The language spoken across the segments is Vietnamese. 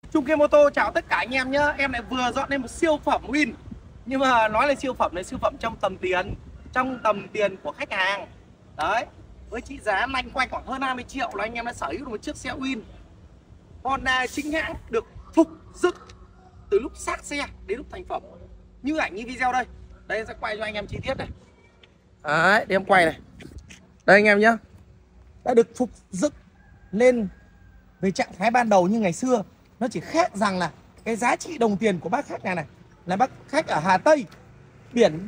Trung Kiên Mô Tô chào tất cả anh em nhé. Em lại vừa dọn lên một siêu phẩm win. Nhưng mà nói là siêu phẩm này, siêu phẩm trong tầm tiền của khách hàng. Đấy, với trị giá lanh quanh khoảng hơn 20 triệu là anh em đã sở hữu được một chiếc xe win Honda chính hãng, được phục dựng từ lúc xác xe đến lúc thành phẩm, như ảnh như video đây. Đây em sẽ quay cho anh em chi tiết này. Đấy, để em quay này. Đây anh em nhé, đã được phục dựng lên về trạng thái ban đầu như ngày xưa. Nó chỉ khác rằng là cái giá trị đồng tiền của bác khách này là bác khách ở Hà Tây, biển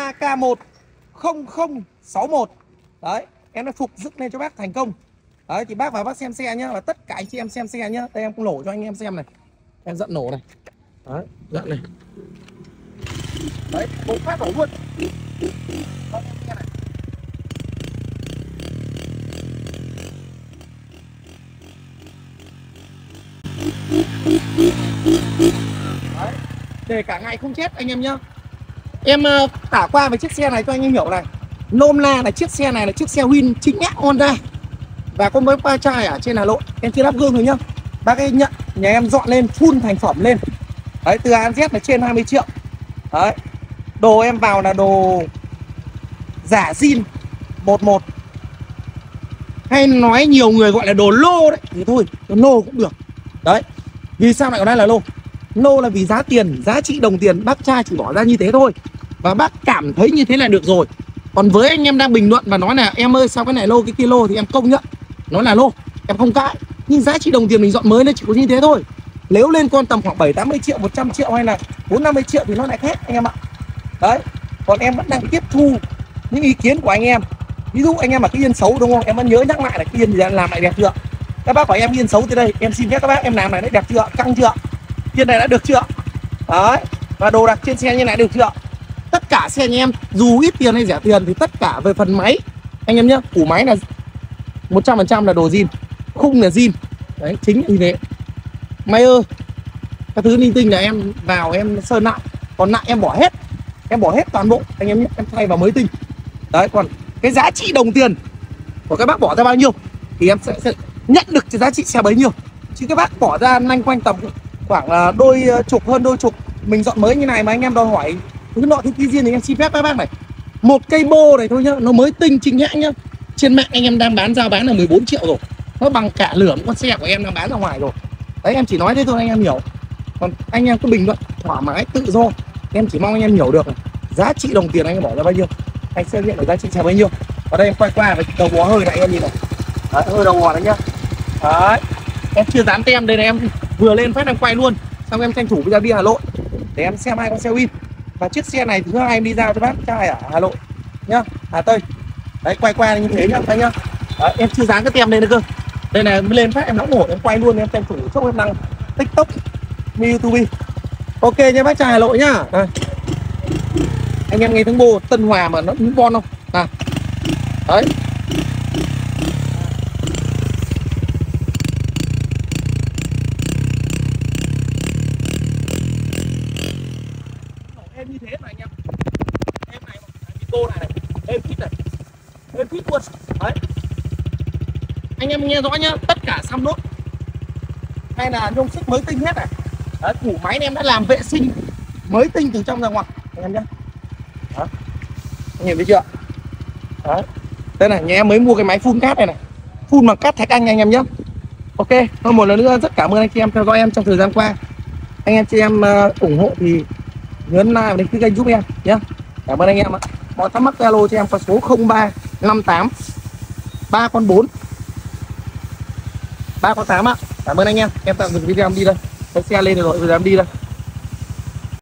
33K10061. Đấy, em đã phục dựng lên cho bác thành công. Đấy, thì bác vào bác xem xe nhá, và tất cả anh chị em xem xe nhá. Đây em cũng nổ cho anh em xem này. Em giận nổ này. Đấy, giận này. Đấy, một phát nổ luôn. Đó, em nghe này. Đấy, để cả ngày không chết anh em nhá. Em tả qua về chiếc xe này cho anh em hiểu này. Nôm na là chiếc xe này là chiếc xe win chính hãng Honda, và có mấy ba chai ở trên Hà Nội. Em chưa lắp gương rồi nhá. Bác ấy nhận nhà em dọn lên full thành phẩm lên. Đấy, từ A đến Z là trên 20 triệu. Đấy, đồ em vào là đồ giả zin 11, hay nói nhiều người gọi là đồ lô đấy, thì thôi, đồ lô cũng được. Đấy, vì sao lại ở đây là lô? Lô là vì giá tiền, giá trị đồng tiền bác trai chỉ bỏ ra như thế thôi, và bác cảm thấy như thế là được rồi. Còn với anh em đang bình luận và nói là em ơi sao cái này lô cái kia lô, thì em công nhận nó là lô, em không cãi. Nhưng giá trị đồng tiền mình dọn mới nó chỉ có như thế thôi. Nếu lên con tầm khoảng 70-80 triệu, 100 triệu hay là 4-50 triệu thì nó lại khác anh em ạ. Đấy, còn em vẫn đang tiếp thu những ý kiến của anh em. Ví dụ anh em mà cái yên xấu đúng không, em vẫn nhớ nhắc lại là cái yên thì làm lại đẹp chưa. Các bác hỏi em yên xấu từ đây, em xin phép các bác em làm này đã đẹp chưa, căng chưa, yên này đã được chưa. Đấy, và đồ đặt trên xe như này được chưa. Tất cả xe nhà em dù ít tiền hay rẻ tiền thì tất cả về phần máy anh em nhé, củ máy là 100% là đồ zin, khung là zin. Đấy, chính như thế. May ơi, các thứ linh tinh là em vào em sơn lại, còn lại em bỏ hết, em bỏ hết toàn bộ anh em nhé, em thay vào mới tinh. Đấy, còn cái giá trị đồng tiền của các bác bỏ ra bao nhiêu thì em sẽ nhận được cái giá trị xe bấy nhiêu. Chứ các bác bỏ ra lanh quanh tầm khoảng đôi chục, hơn đôi chục, mình dọn mới như này mà anh em đòi hỏi thứ nọ thứ kia riêng thì em xin phép các bác này. Một cây bô này thôi nhá, nó mới tinh chính hãng nhá, trên mạng anh em đang giao bán là 14 triệu rồi. Nó bằng cả lửa con xe của em đang bán ra ngoài rồi. Đấy, em chỉ nói thế thôi anh em hiểu. Còn anh em cứ bình luận thoải mái tự do. Em chỉ mong anh em hiểu được này, giá trị đồng tiền anh em bỏ ra bao nhiêu, anh sẽ nhận được giá trị xe bao nhiêu. Ở đây em quay qua với đầu bò hơi này anh em nhìn này. Đấy, hơi đầu bò đấy nhá. Đấy, em chưa dán tem, đây này em vừa lên phát em quay luôn. Xong em tranh thủ bây giờ đi Hà Nội để em xem hai con xe win. Và chiếc xe này thứ hai em đi giao cho bác trai ở Hà Nội nhá, Hà Tây. Đấy, quay qua như thế nhá anh nhá. Đấy, em chưa dán cái tem đây nữa cơ. Đây này mới lên phát em nóng hổi em quay luôn, em tranh thủ chốc em đăng TikTok như YouTube. Ok nha bác trai Hà Nội nhá. Đây, anh em nghe tiếng bô Tân Hòa mà nó bon không à. Đấy, em như thế mà anh em, em này cái bô này em thích này, em thích luôn. Đấy, anh em nghe rõ nhá, tất cả xăm nốt hay là nhông xích mới tinh hết này. Đấy, củ máy em đã làm vệ sinh mới tinh từ trong ra ngoài anh em nhé. Đó, anh nhìn thấy chưa. Đấy, đây này, nhà em mới mua cái máy phun cát này phun bằng cát thạch anh em nhé. Ok, một lần nữa rất cảm ơn anh chị em theo dõi em trong thời gian qua. Anh em chị em ủng hộ thì nhấn like và đăng ký kênh giúp em nhé. Cảm ơn anh em ạ. Mọi thắc mắc alo cho em qua số 0358 3 con 4 3 con 8 ạ. Cảm ơn anh em tạm dừng video em đi đây. Cái xe lên rồi, bây giờ em đi đây.